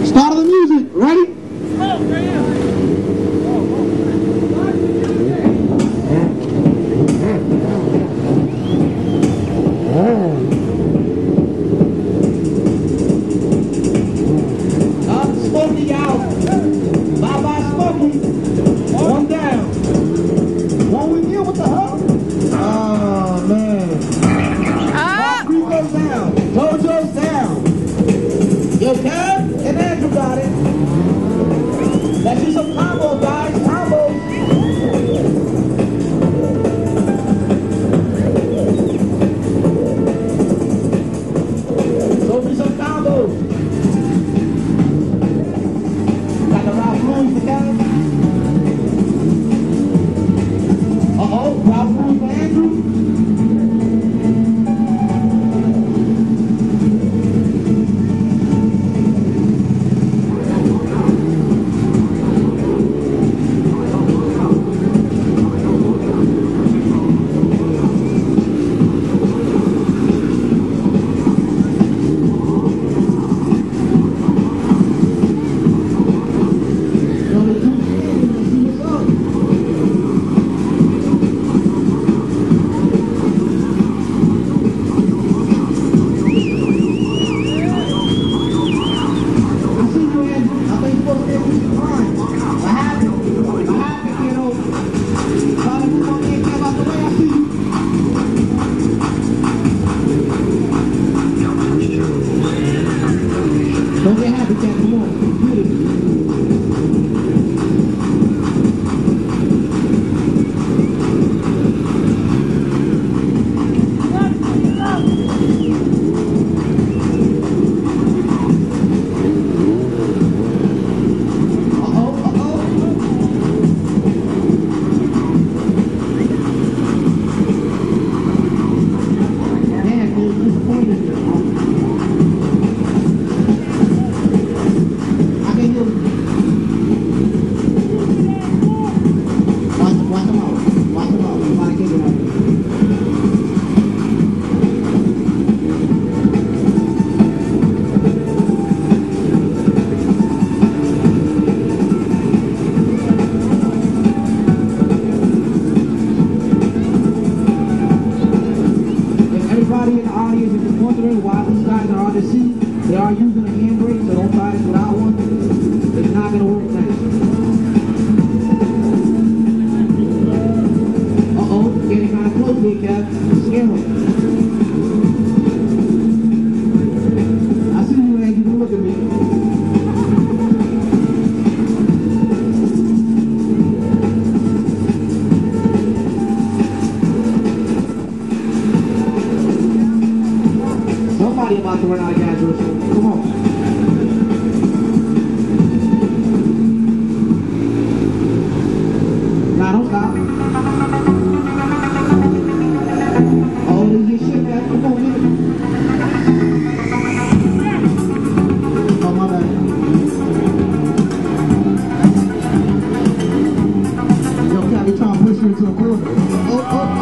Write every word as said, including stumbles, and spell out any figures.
Start of the music. Ready? Smokey out. Bye bye, Smokey. One down. One with you. What the hell? Oh man. Ah. Rico's down. Jojo's down. Yo, Kev and Andrew got it. Let's do some combos, guys. Combos. Show me some combos. Got the Ralph Rules for Kev. Uh-oh, Ralph Rules for Andrew. Don't get happy, Cat. Come on. Get it. Everybody in the audience is just wondering why these guys are on the seat. They are using a handbrake, so don't try this without one. It's not going to work nice. Uh-oh, getting kind of close here, Kev. Scare him. I see you, man. You can look at me. Somebody about to run out of gas, Russell. Come on. Nah, don't stop. Oh, this is shit, man. Come on, get it. Oh, my bad. Yo, Cat, we trying to push you into a corner. Oh, oh.